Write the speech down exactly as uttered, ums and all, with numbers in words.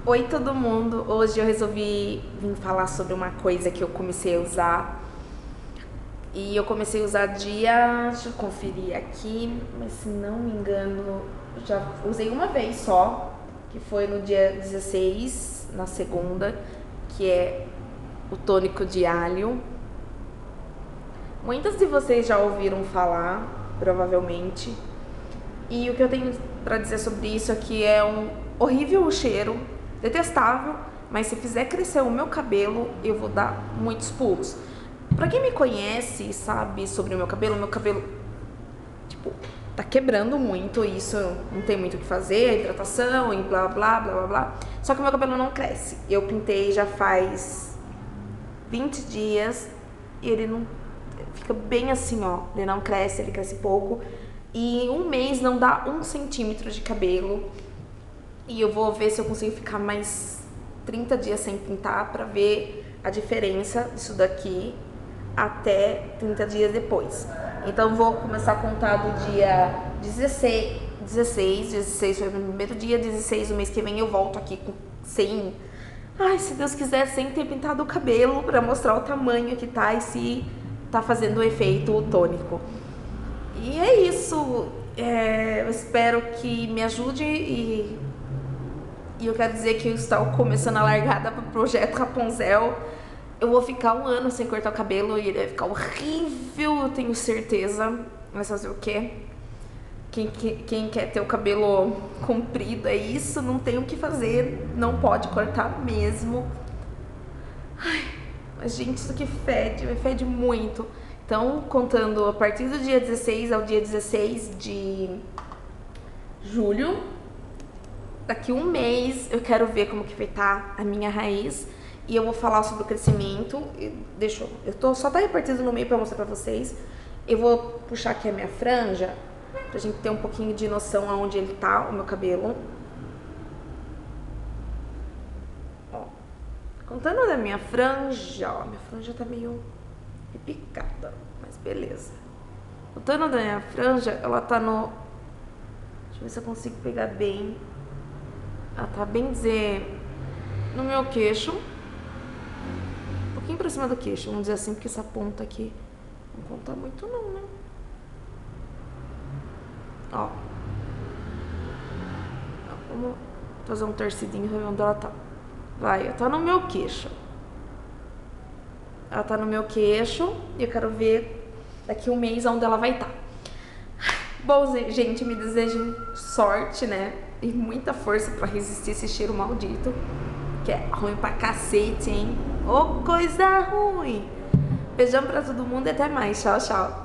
Oi todo mundo, hoje eu resolvi vir falar sobre uma coisa que eu comecei a usar. E eu comecei a usar dia, deixa eu conferir aqui, mas se não me engano, já usei uma vez só, que foi no dia dezesseis, na segunda, que é o tônico de alho. Muitas de vocês já ouviram falar, provavelmente. E o que eu tenho pra dizer sobre isso é que é um horrível cheiro, detestável, mas se fizer crescer o meu cabelo, eu vou dar muitos pulos. Pra quem me conhece e sabe sobre o meu cabelo, meu cabelo, tipo, tá quebrando muito, isso não tem muito o que fazer, hidratação e blá blá blá blá blá. Só que o meu cabelo não cresce. Eu pintei já faz vinte dias e ele não fica bem assim, ó. Ele não cresce, ele cresce pouco. E em um mês não dá um centímetro de cabelo. E eu vou ver se eu consigo ficar mais trinta dias sem pintar pra ver a diferença disso daqui até trinta dias depois. Então vou começar a contar do dia dezesseis, dezesseis, dezesseis foi o meu primeiro dia, dezesseis do mês que vem eu volto aqui com sem, ai, se Deus quiser, sem ter pintado o cabelo pra mostrar o tamanho que tá e se tá fazendo o efeito tônico. E é isso, é, eu espero que me ajude e, e eu quero dizer que eu estou começando a largada pro projeto Rapunzel. Eu vou ficar um ano sem cortar o cabelo e ele vai ficar horrível, eu tenho certeza. Mas fazer o quê? Quem, quem, quem quer ter o cabelo comprido é isso, não tem o que fazer, não pode cortar mesmo. Ai, mas gente, isso aqui fede, fede muito. Então, contando a partir do dia dezesseis ao dia dezesseis de julho, daqui um mês eu quero ver como que vai estar a minha raiz. E eu vou falar sobre o crescimento. Deixa eu... Eu tô só tá repartido no meio pra mostrar pra vocês. Eu vou puxar aqui a minha franja, pra gente ter um pouquinho de noção aonde ele tá, o meu cabelo. Ó. Contando da minha franja, ó. Minha franja tá meio picada, mas beleza. Contando da minha franja, ela tá no... Deixa eu ver se eu consigo pegar bem. Ela tá bem dizer... no meu queixo. Um pouquinho pra cima do queixo, vamos dizer assim, porque essa ponta aqui não conta muito não, né? Ó. Vamos fazer um torcidinho pra ver onde ela tá. Vai, ela tá no meu queixo. Ela tá no meu queixo e eu quero ver daqui um mês onde ela vai estar. Bom, gente, me desejem sorte, né? E muita força pra resistir esse cheiro maldito. Que é ruim pra cacete, hein? Ô, coisa ruim! Beijão pra todo mundo e até mais. Tchau, tchau.